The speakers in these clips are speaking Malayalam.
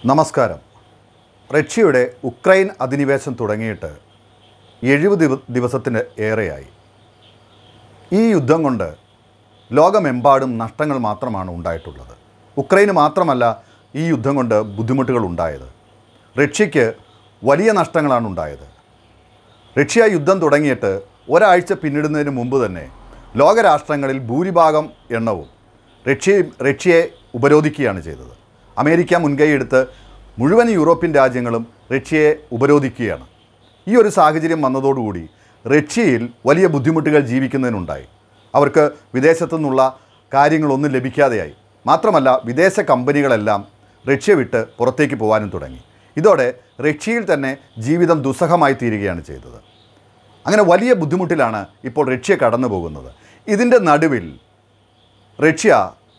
നമസ്കാരം. റഷ്യയുടെ ഉക്രൈൻ അധിനിവേശം തുടങ്ങിയിട്ട് 70 ദിവസത്തിന് ഏറെയായി. ഈ യുദ്ധം കൊണ്ട് ലോകമെമ്പാടും നഷ്ടങ്ങൾ മാത്രമാണ് ഉണ്ടായിട്ടുള്ളത്. ഉക്രൈന് മാത്രമല്ല ഈ യുദ്ധം കൊണ്ട് ബുദ്ധിമുട്ടുകൾ ഉണ്ടായത്. റഷ്യയ്ക്ക് വലിയ നഷ്ടങ്ങളാണ് ഉണ്ടായത്. റഷ്യ യുദ്ധം തുടങ്ങിയിട്ട് ഒരാഴ്ച പിന്നിടുന്നതിന് മുമ്പ് തന്നെ ലോകരാഷ്ട്രങ്ങളിൽ ഭൂരിഭാഗം എണ്ണവും റഷ്യയെ ഉപരോധിക്കുകയാണ് ചെയ്തത്. അമേരിക്ക മുൻകൈയെടുത്ത് മുഴുവൻ യൂറോപ്യൻ രാജ്യങ്ങളും റഷ്യയെ ഉപരോധിക്കുകയാണ്. ഈ ഒരു സാഹചര്യം വന്നതോടുകൂടി റഷ്യയിൽ വലിയ ബുദ്ധിമുട്ടുകൾ ജീവിക്കുന്നതിനുണ്ടായി. അവർക്ക് വിദേശത്തു നിന്നുള്ള കാര്യങ്ങളൊന്നും ലഭിക്കാതെയായി. മാത്രമല്ല വിദേശ കമ്പനികളെല്ലാം റഷ്യ വിട്ട് പുറത്തേക്ക് പോകാനും തുടങ്ങി. ഇതോടെ റഷ്യയിൽ തന്നെ ജീവിതം ദുസ്സഹമായി തീരുകയാണ് ചെയ്തത്. അങ്ങനെ വലിയ ബുദ്ധിമുട്ടിലാണ് ഇപ്പോൾ റഷ്യ കടന്നു പോകുന്നത്. ഇതിൻ്റെ നടുവിൽ റഷ്യ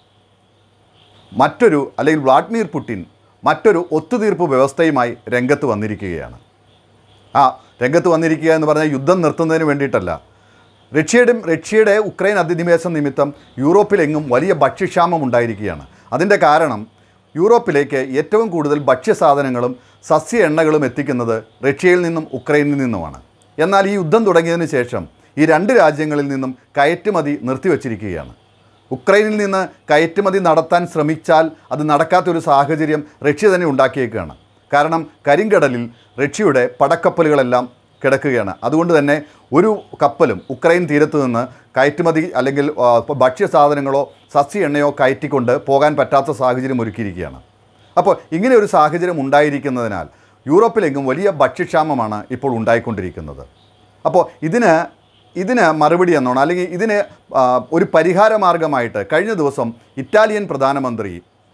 അല്ലെങ്കിൽ വ്ളാഡിമിർ പുടിൻ മറ്റൊരു ഒത്തുതീർപ്പ് വ്യവസ്ഥയുമായി രംഗത്ത് വന്നിരിക്കുകയാണ്. രംഗത്ത് വന്നിരിക്കുക എന്ന് പറഞ്ഞാൽ യുദ്ധം നിർത്തുന്നതിന് വേണ്ടിയിട്ടല്ല. റഷ്യയുടെ ഉക്രൈൻ അധിനിവേശം നിമിത്തം യൂറോപ്പിലെങ്ങും വലിയ ഭക്ഷ്യക്ഷാമം ഉണ്ടായിരിക്കുകയാണ്. അതിൻ്റെ കാരണം യൂറോപ്പിലേക്ക് ഏറ്റവും കൂടുതൽ ഭക്ഷ്യസാധനങ്ങളും സസ്യ എണ്ണകളും എത്തിക്കുന്നത് റഷ്യയിൽ നിന്നും ഉക്രൈനിൽ നിന്നുമാണ്. എന്നാൽ ഈ യുദ്ധം തുടങ്ങിയതിന് ശേഷം ഈ രണ്ട് രാജ്യങ്ങളിൽ നിന്നും കയറ്റുമതി നിർത്തിവച്ചിരിക്കുകയാണ്. ഉക്രൈനിൽ നിന്ന് കയറ്റുമതി നടത്താൻ ശ്രമിച്ചാൽ അത് നടക്കാത്തൊരു സാഹചര്യം റഷ്യ തന്നെ ഉണ്ടാക്കിയേക്കുകയാണ്. കാരണം കരിങ്കടലിൽ റഷ്യയുടെ പടക്കപ്പലുകളെല്ലാം കിടക്കുകയാണ്. അതുകൊണ്ട് തന്നെ ഒരു കപ്പലും ഉക്രൈൻ തീരത്ത് നിന്ന് കയറ്റുമതി അല്ലെങ്കിൽ ഭക്ഷ്യസാധനങ്ങളോ സസ്യ എണ്ണയോ കയറ്റിക്കൊണ്ട് പോകാൻ പറ്റാത്ത സാഹചര്യം ഒരുക്കിയിരിക്കുകയാണ്. അപ്പോൾ ഇങ്ങനെ ഒരു സാഹചര്യം ഉണ്ടായിരിക്കുന്നതിനാൽ യൂറോപ്പിലെങ്ങും വലിയ ഭക്ഷ്യക്ഷാമമാണ് ഇപ്പോൾ ഉണ്ടായിക്കൊണ്ടിരിക്കുന്നത്. അപ്പോൾ ഇതിന് മറുപടി എന്നോണം അല്ലെങ്കിൽ ഇതിന് ഒരു പരിഹാര മാർഗമായിട്ട് കഴിഞ്ഞ ദിവസം ഇറ്റാലിയൻ പ്രധാനമന്ത്രി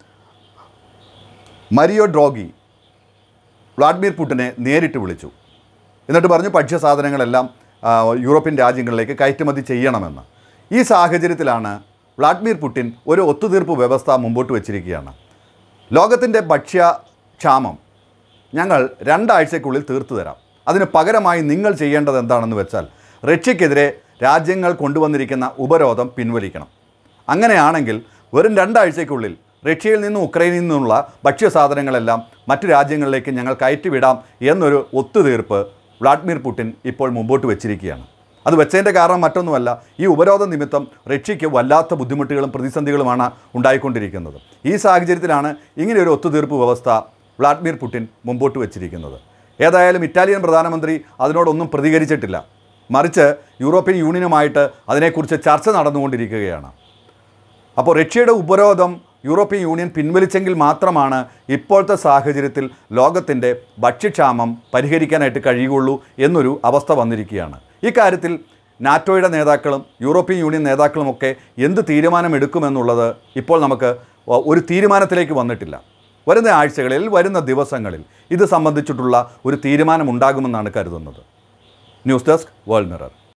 മരിയോ ഡ്രോഗി വ്ളാഡിമിർ പുടിനെ നേരിട്ട് വിളിച്ചു. എന്നിട്ട് പറഞ്ഞു ഭക്ഷ്യസാധനങ്ങളെല്ലാം യൂറോപ്യൻ രാജ്യങ്ങളിലേക്ക് കയറ്റുമതി ചെയ്യണമെന്ന്. ഈ സാഹചര്യത്തിലാണ് വ്ളാഡിമിർ പുടിൻ ഒരു ഒത്തുതീർപ്പ് വ്യവസ്ഥ മുമ്പോട്ട് വച്ചിരിക്കുകയാണ്. ലോകത്തിൻ്റെ ഭക്ഷ്യക്ഷാമം ഞങ്ങൾ 2 ആഴ്ചയ്ക്കുള്ളിൽ തീർത്തു തരാം. അതിന് പകരമായി നിങ്ങൾ ചെയ്യേണ്ടത് എന്താണെന്ന് വെച്ചാൽ റഷ്യക്കെതിരെ രാജ്യങ്ങൾ കൊണ്ടുവന്നിരിക്കുന്ന ഉപരോധം പിൻവലിക്കണം. അങ്ങനെയാണെങ്കിൽ വെറും 2 ആഴ്ചയ്ക്കുള്ളിൽ റഷ്യയിൽ നിന്നും ഉക്രൈനിൽ നിന്നുള്ള ഭക്ഷ്യസാധനങ്ങളെല്ലാം മറ്റു രാജ്യങ്ങളിലേക്ക് ഞങ്ങൾ കയറ്റിവിടാം എന്നൊരു ഒത്തുതീർപ്പ് വ്ളാഡിമിർ പുടിൻ ഇപ്പോൾ മുമ്പോട്ട് വെച്ചിരിക്കുകയാണ്. അത് വെച്ചതിൻ്റെ കാരണം മറ്റൊന്നുമല്ല, ഈ ഉപരോധ നിമിത്തം റഷ്യയ്ക്ക് വല്ലാത്ത ബുദ്ധിമുട്ടുകളും പ്രതിസന്ധികളുമാണ് ഉണ്ടായിക്കൊണ്ടിരിക്കുന്നത്. ഈ സാഹചര്യത്തിലാണ് ഇങ്ങനെയൊരു ഒത്തുതീർപ്പ് വ്യവസ്ഥ വ്ളാഡിമിർ പുടിൻ മുമ്പോട്ട് വെച്ചിരിക്കുന്നത്. ഏതായാലും ഇറ്റാലിയൻ പ്രധാനമന്ത്രി അതിനോടൊന്നും പ്രതികരിച്ചിട്ടില്ല. മറിച്ച് യൂറോപ്യൻ യൂണിയനുമായിട്ട് അതിനെക്കുറിച്ച് ചർച്ച നടന്നുകൊണ്ടിരിക്കുകയാണ്. അപ്പോൾ റഷ്യയുടെ ഉപരോധം യൂറോപ്യൻ യൂണിയൻ പിൻവലിച്ചെങ്കിൽ മാത്രമാണ് ഇപ്പോഴത്തെ സാഹചര്യത്തിൽ ലോകത്തിൻ്റെ ഭക്ഷ്യക്ഷാമം പരിഹരിക്കാനായിട്ട് കഴിയുകയുള്ളൂ എന്നൊരു അവസ്ഥ വന്നിരിക്കുകയാണ്. ഇക്കാര്യത്തിൽ നാറ്റോയുടെ നേതാക്കളും യൂറോപ്യൻ യൂണിയൻ നേതാക്കളുമൊക്കെ എന്ത് തീരുമാനമെടുക്കുമെന്നുള്ളത് ഇപ്പോൾ നമുക്ക് ഒരു തീരുമാനത്തിലേക്ക് വന്നിട്ടില്ല. വരുന്ന ആഴ്ചകളിൽ വരുന്ന ദിവസങ്ങളിൽ ഇത് സംബന്ധിച്ചിട്ടുള്ള ഒരു തീരുമാനമുണ്ടാകുമെന്നാണ് കരുതുന്നത്. News desk, world mirror.